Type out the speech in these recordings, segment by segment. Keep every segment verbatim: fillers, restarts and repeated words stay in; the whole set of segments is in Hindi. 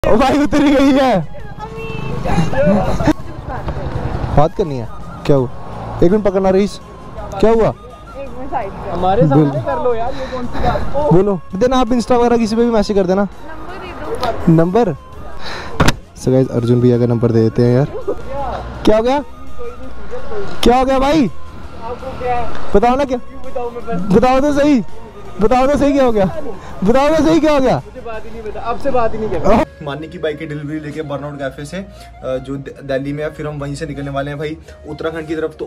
ओ भाई उतर गई है। बात करनी है क्या हुआ? एक मिनट पकड़ना रईस, क्या हुआ? हमारे सामने कर लो यार, ये कौन सी बात? बोलो देना आप इंस्टा वगैरह किसी पे भी मैसेज कर देना। नंबर सो गाइस अर्जुन भैया का नंबर दे देते हैं यार। क्या हो गया? क्या हो गया भाई? बताओ ना, क्या बताओ तो सही, बताओ तो सही क्या हो गया, बताओ तो सही क्या हो गया? मुझे बात ही नहीं बता, आपसे बात ही नहीं कर। मानी की बाइक की डिलीवरी लेके बर्नआउट कैफे से जो दिल्ली में है, फिर हम वहीं से निकलने वाले हैं भाई उत्तराखंड की तरफ। तो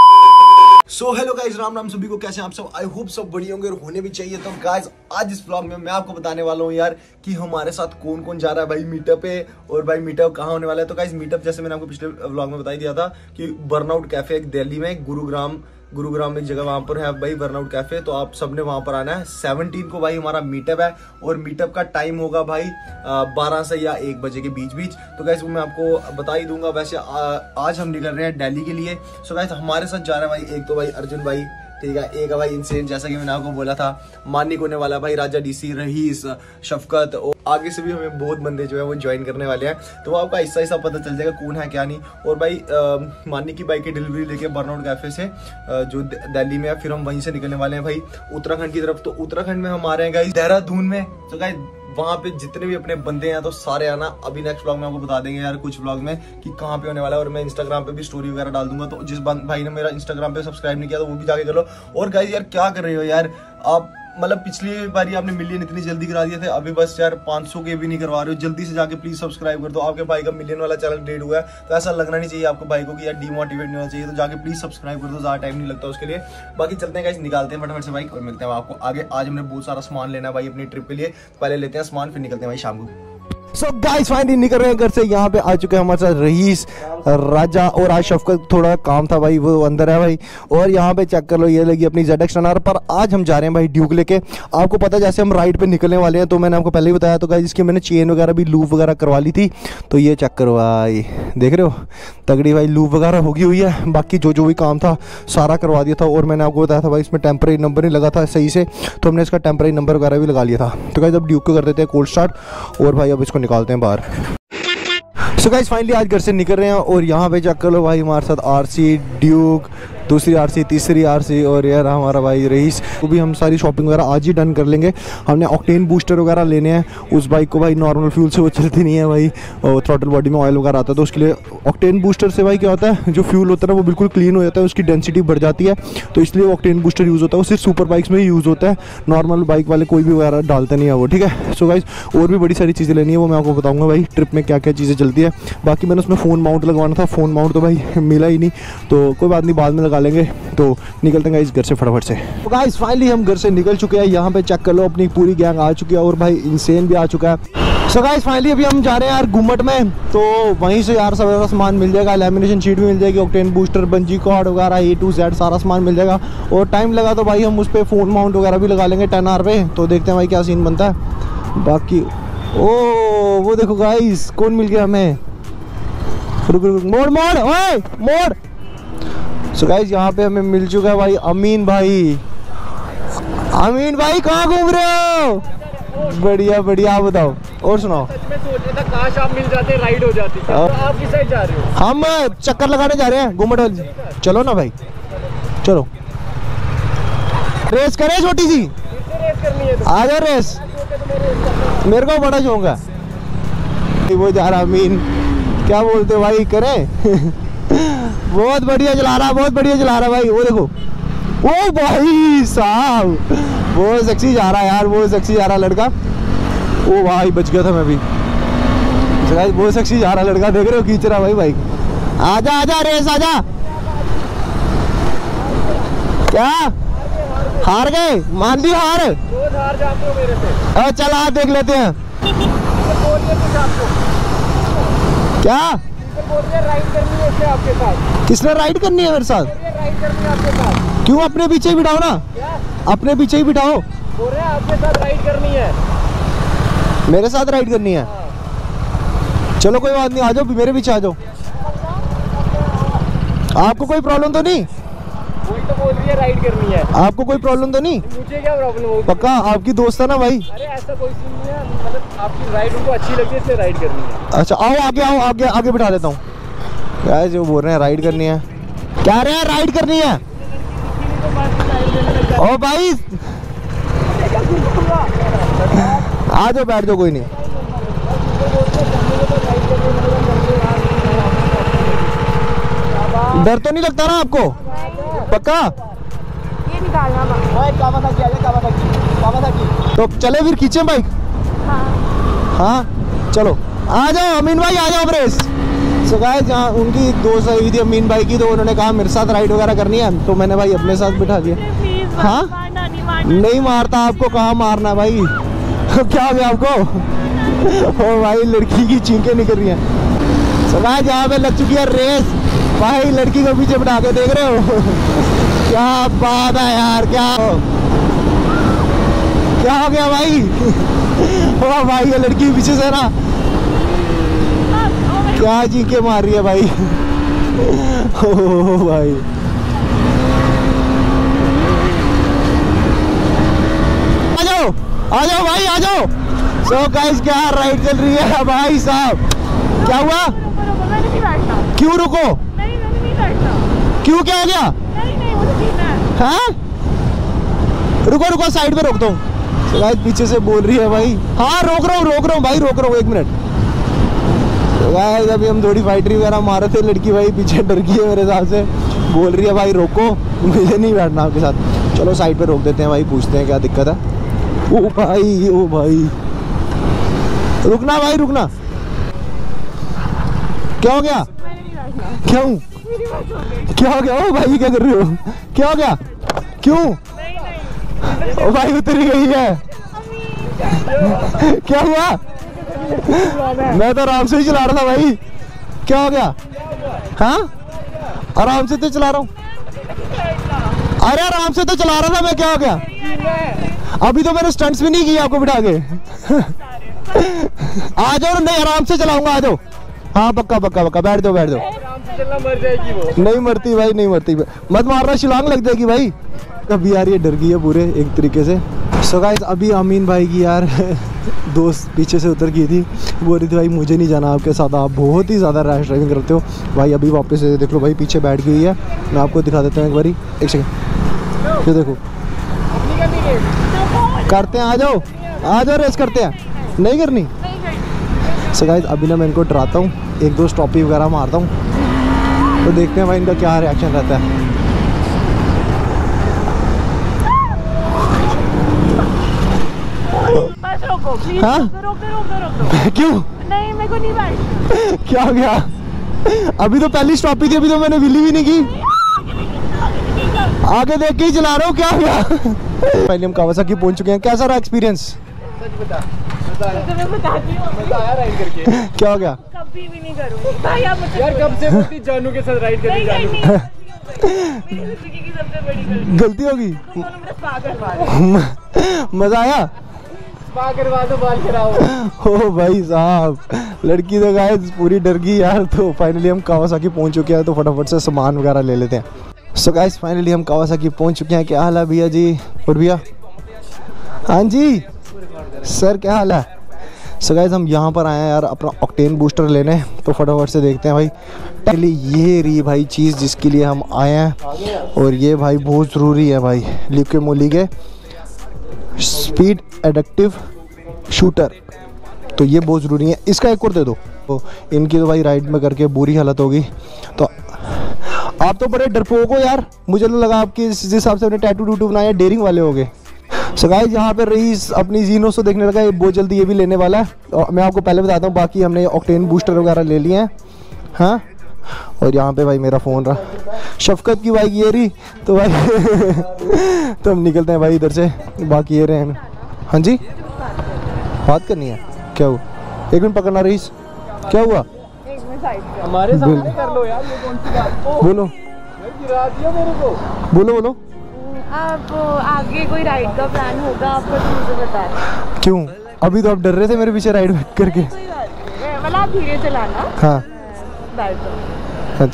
so hello guys, Ram Ram सभी को, कैसे हैं आप सब? आई होप सब बढ़िया होंगे और होने भी चाहिए। तो गाइस आज इस व्लॉग में मैं आपको बताने वाला हूँ यार कि हमारे साथ कौन कौन जा रहा है भाई मीटअप पे, और भाई मीटअप कहाँ होने वाला है। तो गाइस मीटअप जैसे मैंने आपको पिछले व्लॉग में बता ही दिया था कि बर्नआउट कैफे दिल्ली में, गुरुग्राम गुरुग्राम में एक जगह वहां पर है भाई बर्नआउट कैफे। तो आप सबने वहां पर आना है। सेवनटीन को भाई हमारा मीटअप है और मीटअप का टाइम होगा भाई बारह से या एक बजे के बीच बीच। तो गाइस वो मैं आपको बता ही दूंगा। वैसे आ, आज हम निकल रहे हैं दिल्ली के लिए। सो गाइस हमारे साथ जा रहा है भाई एक तो भाई अर्जुन भाई, ठीक है, एक है भाई इंसेन, जैसा कि मैंने आपको बोला था मानिक होने वाला भाई, राजा डीसी, रहीस, शफकत, और आगे से भी हमें बहुत बंदे जो है वो ज्वाइन करने वाले हैं। तो वो आपका हिस्सा हिस्सा पता चल जाएगा कौन है क्या नहीं। और भाई मानिक की बाइक की डिलीवरी लेके बर्नआउट कैफे से आ, जो दिल्ली में है, फिर हम वहीं से निकलने वाले हैं भाई उत्तराखंड की तरफ। तो उत्तराखंड में हम आ रहे हैं गाइस देहरादून में। तो गाइस वहां पे जितने भी अपने बंदे हैं तो सारे आना। अभी नेक्स्ट व्लॉग में आपको बता देंगे यार कुछ व्लॉग में कि कहाँ पे होने वाला है, और मैं इंस्टाग्राम पे भी स्टोरी वगैरह डाल दूंगा। तो जिस भाई ने मेरा इंस्टाग्राम पे सब्सक्राइब नहीं किया तो वो भी जाके कर लो। और गाइस यार क्या कर रहे हो यार आप, मतलब पिछली बारी आपने मिलियन इतनी जल्दी करा दिए थे, अभी बस यार पाँच सौ के भी नहीं करवा रहे हो। जल्दी से जाके प्लीज सब्सक्राइब कर दो। आपके भाई का मिलियन वाला चैनल डेड हुआ है, तो ऐसा लगना नहीं चाहिए आपको भाई को कि यार डीमोटिवेट नहीं होना चाहिए। तो जाके प्लीज सब्सक्राइब कर दो, ज्यादा टाइम नहीं लगता उसके लिए। बाकी चलते हैं गाइस, निकालते हैं फटाफट से बाइक और मिलते हैं आपको आगे। आज हमने बहुत सारा सामान लेना है भाई अपनी ट्रिप के लिए। पहले लेते हैं सामान, फिर निकलते हैं भाई शाम को। सो गाइस फाइनली निकल रहे हैं घर से। यहाँ पे आ चुके हैं हमारे साथ रईस, राजा और आज शफकत, थोड़ा काम था भाई वो अंदर है भाई। और यहाँ पे चेक कर लो ये लगी अपनी जेड एक्स टेन आर। पर आज हम जा रहे हैं भाई ड्यूक लेके। आपको पता है जैसे हम राइड पे निकलने वाले हैं, तो मैंने आपको पहले ही बताया। तो गाइस इसकी मैंने चेन वगैरह भी लूप वगैरह करवा ली थी। तो ये चेक करो भाई, देख रहे हो तगड़ी भाई लूप वगैरह होगी हुई है। बाकी जो जो भी काम था सारा करवा दिया था। और मैंने आपको बताया था भाई इसमें टेम्परेरी नंबर नहीं लगा था सही से, तो हमने इसका टेम्परेरी नंबर वगैरह भी लगा लिया था। तो गाइस अब ड्यूक को कर देते हैं कोल्ड स्टार्ट और भाई अब इसको निकालते हैं बाहर। सो गाइस फाइनली आज घर से निकल रहे हैं और यहाँ पे चेक कर लो भाई हमारे साथ आरसी, ड्यूक, दूसरी आरसी, तीसरी आरसी, और यार हमारा भाई रईस। वो भी हम सारी शॉपिंग वगैरह आज ही डन कर लेंगे। हमने ऑक्टेन बूस्टर वगैरह लेने हैं उस बाइक को भाई, नॉर्मल फ्यूल से वो चलती नहीं है भाई, और थ्रॉटल बॉडी में ऑयल वगैरह आता है। तो उसके लिए ऑक्टेन बूस्टर से भाई क्या होता है, जो फ्यूल होता है ना वो बिल्कुल क्लीन हो जाता है, उसकी डेंसिटी बढ़ जाती है। तो इसलिए ऑक्टेन बूस्टर यूज़ होता है। वो सिर्फ सुपर बाइक्स में ही यूज़ होता है, नॉर्मल बाइक वाले कोई भी वगैरह डालते नहीं है वो, ठीक है। सो गाइस और भी बड़ी सारी चीज़ें लेनी है, वो मैं आपको बताऊँगा भाई ट्रिप में क्या क्या चीज़ें चलती है। बाकी मैंने उसमें फ़ोन माउंट लगवाना था, फ़ोन माउंट तो भाई मिला ही नहीं, तो कोई बात नहीं बाद में लगा लेंगे। तो निकलते हैं इस घर से फटाफट से। तो गाइस फाइनली हम घर से निकल चुके हैं। यहाँ पे चेक कर लो अपनी पूरी गैंग आ चुकी है और भाई इंसेन भी आ चुका है। सो गाइस फाइनली अभी हम जा रहे हैं यार घूमट में। तो वहीं से यार सारा सामान मिल जाएगा, लैमिनेशन शीट भी मिल जाएगी, ऑक्टेन बूस्टर, बंजी कॉर्ड वगैरह ए टू जेड सारा सामान मिल जाएगा। और टाइम लगा तो भाई हम उस पर फ़ोन माउंट वगैरह भी लगा लेंगे टेन आर पे। तो देखते हैं भाई क्या सीन बनता है। बाकी ओ वो देखो गाइस कौन मिल गया हमें, रुक रुक मोड़ मोड़ ओए मोड़। सो गाइस यहाँ पे हमें मिल चुका है भाई अमीन भाई। अमीन भाई कहाँ घूम रहे हो? बढ़िया बढ़िया, आप बताओ और सुनाओ। सच में सोच रहा था काश आप मिल जाते, राइड हो जाती। तो आप किस साइड जा रहे हो? हम चक्कर लगाने जा रहे हैं घूमट वाली। चलो ना भाई चलो, रेस करें छोटी सी, रेस करनी है तो आ जाओ रेस। मेरे को बड़ा शौक है। वो जा रहा अमीन, क्या बोलते भाई करें? बहुत बढ़िया चला रहा, बहुत बढ़िया चला रहा भाई। वो देखो ओ भाई साहब बहुत सेक्सी जा रहा है यार, बहुत सेक्सी जा रहा लड़का। ओ भाई बच गया था मैं भी। बहुत सेक्सी जा रहा लड़का, देख रहे हो खींच रहा भाई बाइक। आजा आजा रेस आजा। क्या हार गए? मान ली हार। रोज हार जाते हो मेरे से। चल आज देख लेते हैं क्या राइड करनी है इससे आपके साथ। किसने राइड करनी है मेरे साथ? राइड करनी है आपके साथ। क्यों? अपने पीछे ही बिठाओ ना। क्या? अपने पीछे ही बिठाओ। बोल रहे हैं आपके साथ राइड करनी है। मेरे साथ राइड करनी है? चलो कोई बात नहीं, आ जाओ मेरे पीछे आ जाओ। आपको कोई प्रॉब्लम तो नहीं? वही तो बोल रही है मुझे राइड करनी है। आपको कोई प्रॉब्लम तो नहीं? मुझे क्या प्रॉब्लम होगी? पक्का आपकी दोस्त है ना भाई? अरे ऐसा कोई सीन नहीं है, मतलब आपकी राइड उनको अच्छी लगती है इसलिए राइड करनी है। अच्छा आओ आगे आओ, आगे आगे बिठा देता हूँ। क्या जो बोल रहे हैं राइड करनी है, क्या रहे हैं राइड करनी है? ओ भाई आ जाओ बैठ जाओ, कोई नहीं। डर तो नहीं लगता ना आपको? पक्का? ये निकालना तो चले फिर खींचे बाइक। हाँ। हाँ चलो आ जाओ अमीन भाई, आ जाओ ब्रेस। सो गाइस जहाँ उनकी एक दोस्त आई हुई थी अमीन भाई की, तो उन्होंने कहा मेरे साथ राइड वगैरह करनी है, तो मैंने भाई अपने साथ बिठा दिया। हाँ नहीं मारता आपको, कहाँ मारना भाई? क्या हो गया आपको? ओ भाई लड़की की चीखें निकल रही हैं। सो गाइस यहाँ पे लग चुकी है रेस भाई, लड़की को पीछे बिठा के देख रहे हो? क्या बात है यार, क्या क्या हो गया भाई? ओ भाई ये लड़की पीछे से ना क्या चीखे मार रही है भाई। ओ भाई आ जाओ आ जाओ भाई आ जाओ। सो गाइस क्या राइड चल रही है भाई साहब? क्या हुआ? क्यों रुको? नहीं मैंने नहीं बैठना। क्यों क्या हो गया? नहीं नहीं मुझे जीना है। हाँ रुको रुको साइड पे रोक दो। तो गाइस पीछे से बोल रही है भाई। हाँ रोक रहा हूँ रोक रहा हूँ भाई रोक रहा हूँ, एक मिनट। तो गाइस अभी हम थोड़ी फाइटरी वगैरह मारे थे, लड़की भाई पीछे डर गई है मेरे हिसाब से, बोल रही है भाई रोको, मुझे नहीं बैठना आपके साथ। चलो साइड पे रोक देते हैं भाई, पूछते हैं क्या दिक्कत है। ओ भाई ओ भाई रुकना भाई रुकना। क्या हो गया? क्यों क्या हो गया? ओ भाई क्या कर रही हो? क्या हो गया? क्यों? ओ भाई उतरी गई है। क्या हुआ? मैं तो आराम से ही चला रहा था भाई। क्या हो गया? हाँ आराम से तो चला रहा हूँ। अरे आराम से तो चला रहा था मैं, क्या हो गया? अभी तो मैंने स्टंट्स भी नहीं किए आपको बिठा के। आ जाओ, नहीं आराम से चलाऊंगा, आ जाओ। हाँ पक्का पक्का पक्का, बैठ दो बैठ दो। आराम से चलना, मर जाएगी वो। नहीं मरती भाई नहीं मरती, मत मारना, शिलांग लग जाएगी भाई। अभी यार ये डर गई है पूरे एक तरीके से। सो गाइस अभी अमीन भाई की यार दोस्त पीछे से उतर गई थी, बोल रही थी भाई मुझे नहीं जाना आपके साथ, आप बहुत ही ज़्यादा रैश ड्राइविंग करते हो भाई। अभी वापस से देख लो भाई पीछे बैठ गई है, मैं आपको दिखा देता हूँ एक बारी, एक सेकंड। ये देखो करते हैं, आ जाओ आ जाओ रेस करते हैं। नहीं करनी? सो गाइस अभी ना मैं इनको डराता हूँ, एक दो स्टॉपी वगैरह मारता हूँ, तो देखते हैं भाई इनका क्या रिएक्शन रहता है। बस रोको प्लीज। हाँ? रोको रोको रोको रोको। क्यों? नहीं मेरे को नहीं बैठना। क्या हो गया? अभी तो पहली स्टॉपी थी, अभी तो मैंने विली भी नहीं की, आगे देख के ही चला रहा हूँ। क्या हो गया? पहले हम कावासाकी पहुंच चुके हैं, कैसा रहा एक्सपीरियंस? सच बता, मजा आया। तो मैं बताती हूँ मजा आया राइड करके। क्या हो गया? कभी भी नहीं करूँगी भाई, आप मुझसे यार कब से बोलती जानू के साथ राइड करने नहीं जानू। नहीं नहीं मेरी जिंदगी की सबसे बड़ी गलती। गलती होगी? उन्होंने मेरा स्पा करवा दिया। मजा आया? स्पा करवा दो, बाल गिराओ। ओ भाई साहब लड़की तो गाइस पूरी डर गई यार। तो फाइनली हम कावासाकी पहुंच चुके हैं, तो फटाफट से सामान वगैरह ले लेते हैं। सो गाइस फाइनली हम कावासाकी पहुंच चुके हैं। क्या हाल है भैया जी? और भैया हाँ जी सर क्या हाल है? सो गाइस हम यहाँ पर आए हैं यार अपना ऑक्टेन बूस्टर लेने, तो फटाफट से देखते हैं भाई। पहले ये रही भाई चीज़ जिसके लिए हम आए हैं, और ये भाई बहुत ज़रूरी है भाई, लिप के मोली के स्पीड एडक्टिव शूटर, तो ये बहुत ज़रूरी है। इसका एक और दे दो। तो इनकी तो भाई राइड में करके बुरी हालत होगी। तो आप तो बड़े डरपोक हो यार, मुझे तो लगा आपके जिस हिसाब से अपने टैटू टूटू बनाए डेयरिंग वाले हो गए। सो गाइस यहाँ पे रईस अपनी जीनो से देखने लगा, ये बहुत जल्दी ये भी लेने वाला है। और मैं आपको पहले बताता हूँ, बाकी हमने ऑक्टेन बूस्टर वगैरह ले लिए हैं। हाँ और यहाँ पे भाई मेरा फ़ोन रहा, शफकत की बाइक ये रही, तो भाई तो हम निकलते हैं भाई इधर से। बाकी ये रहे हैं। हाँ जी बात करनी है? क्या हुआ? एक मिनट पकड़ना रईस, क्या हुआ? हमारे सामने कर लो यार, ये कौन सी बात? बोलो गिरा दिया मेरे को। बोलो बोलो। आप आगे कोई राइड का प्लान होगा आपका तो मुझे बताएं। क्यों? अभी तो आप डर रहे थे मेरे पीछे राइड करके। कोई बात नहीं, मतलब आप धीरे चलाना। हाँ बैठ जाओ। अच्छा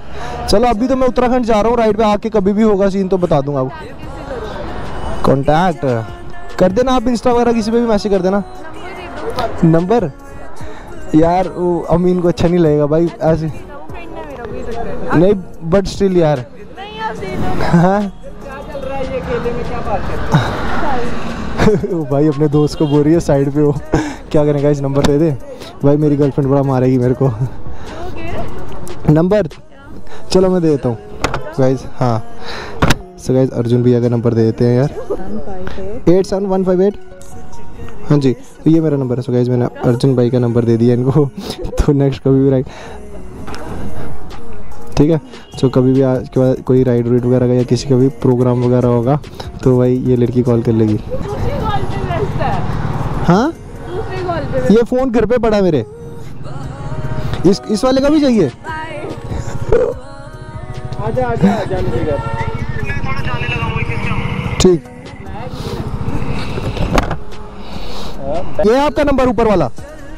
चलो अभी तो मैं उत्तराखंड जा रहा हूँ राइड पे, आके कभी भी होगा सीन तो बता दूंगा आपको। कॉन्टैक्ट कर देना आप, इंस्टा वगैरह किसी पे भी मैसेज कर देना। नंबर यार वो अमीन को अच्छा नहीं लगेगा भाई ऐसे, नहीं बट स्टिल यार। हाँ भाई अपने दोस्त को बोल रही है साइड पे हो, क्या करेगा इस नंबर दे दे भाई, मेरी गर्लफ्रेंड बड़ा मारेगी मेरे को। नंबर चलो मैं दे देता हूँ गाइज। हाँ सो गाइज अर्जुन भैया का नंबर दे देते हैं यार, eight seven one five eight. हाँ जी तो ये मेरा नंबर है। सो गाइज मैंने अर्जुन भाई का नंबर दे दिया इनको तो नेक्स्ट कभी भी राइड, ठीक है। सो कभी भी आज के बाद कोई राइड वाइड वगैरह का या किसी का भी प्रोग्राम वगैरह होगा तो भाई ये लड़की कॉल कर लेगी। हाँ ये फ़ोन घर पे पड़ा मेरे, इस इस वाले का भी चाहिए। आजा आजा आजा ठीक ये है आपका नंबर ऊपर वाला,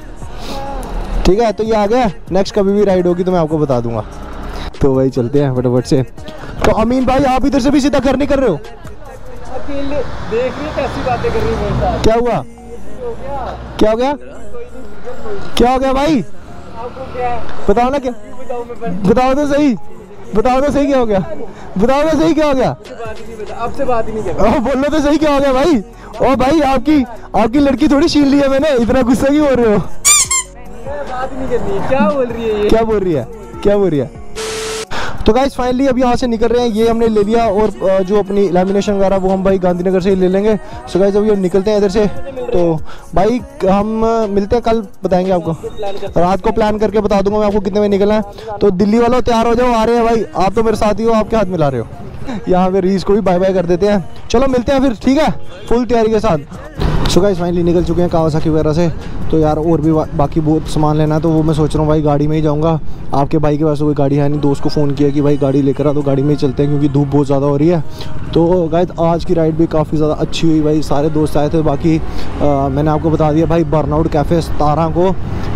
ठीक है। तो ये आ गया, नेक्स्ट कभी भी राइड होगी तो मैं आपको बता दूंगा। तो भाई चलते हैं फटाफट से। तो अमीन भाई आप इधर से भी सीधा घर नहीं कर रहे हो? अकेले देख रही कैसी बातें कर रही है मेरे साथ। क्या हुआ क्या हो गया क्या हो गया भाई? आपको क्या बताओ ना, क्या बताओ तो सही, बताओ तो सही क्या हो गया, बताओ तो सही क्या हो गया? आपसे बात ही नहीं कर रहा। बोलो तो सही क्या हो गया भाई? ओ भाई आपकी आपकी लड़की थोड़ी छीन ली है मैंने, इतना गुस्सा क्यों हो रहे हो? बात ही नहीं करनी है। क्या बोल रही है ये? क्या बोल रही है क्या बोल रही है? तो गाइस फाइनली अब यहाँ से निकल रहे हैं, ये हमने ले लिया और जो अपनी लैमिनेशन वगैरह वो हम भाई गांधीनगर से ही ले लेंगे। सो गाइस अभी हम निकलते हैं इधर से, तो भाई हम मिलते हैं कल, बताएंगे आपको रात को, प्लान करके बता दूंगा मैं आपको कितने बजे निकलना है। तो दिल्ली वालों तैयार हो जाओ, आ रहे हैं भाई, आप तो मेरे साथ ही हो, आपके हाथ मिला रहे हो। यहाँ पे रीस को भी बाय बाय कर देते हैं, चलो मिलते हैं फिर, ठीक है फुल तैयारी के साथ। सो गाइस फाइनली निकल चुके हैं कावासाकी वगैरह से। तो यार और भी बा, बाकी बहुत सामान लेना है, तो वो मैं सोच रहा हूँ भाई गाड़ी में ही जाऊँगा। आपके भाई के पास कोई गाड़ी है नहीं, दोस्त को फ़ोन किया कि भाई गाड़ी लेकर आ, तो गाड़ी में ही चलते हैं क्योंकि धूप बहुत ज़्यादा हो रही है। तो गाइस आज की राइड भी काफ़ी ज़्यादा अच्छी हुई भाई, सारे दोस्त आए थे। बाकी आ, मैंने आपको बता दिया भाई बर्नआउट कैफ़े सतारह को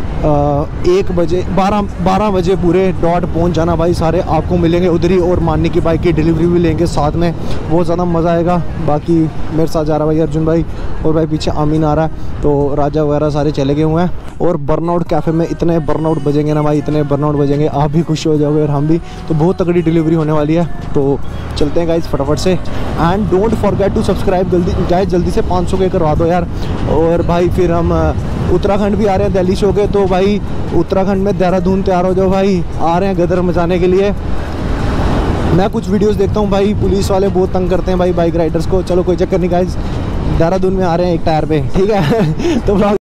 एक बजे बारह बारह बजे पूरे डॉट पहुंच जाना भाई, सारे आपको मिलेंगे उधर ही, और मानने की बाइक की डिलीवरी भी लेंगे साथ में, बहुत ज़्यादा मज़ा आएगा। बाकी मेरे साथ जा रहा भाई अर्जुन भाई, और भाई पीछे आमीन आ रहा है, तो राजा वगैरह सारे चले गए हुए हैं। और बर्नआउट कैफ़े में इतने बर्नआउट बजेंगे ना भाई, इतने बर्नआउट बजेंगे, आप भी खुश हो जाओगे और हम भी। तो बहुत तगड़ी डिलीवरी होने वाली है, तो चलते हैं गाइस फटाफट से। And don't forget to subscribe, जल्दी गाइस जल्दी से पाँच सौ के करवा दो यार। और भाई फिर हम उत्तराखंड भी आ रहे हैं दिल्ली शो के, तो भाई उत्तराखंड में देहरादून तैयार हो जाओ भाई, आ रहे हैं गदर मचाने के लिए। मैं कुछ वीडियोस देखता हूँ भाई, पुलिस वाले बहुत तंग करते हैं भाई बाइक राइडर्स को, चलो कोई चक्कर नहीं गाइस, देहरादून में आ रहे हैं एक टायर पे, ठीक है तो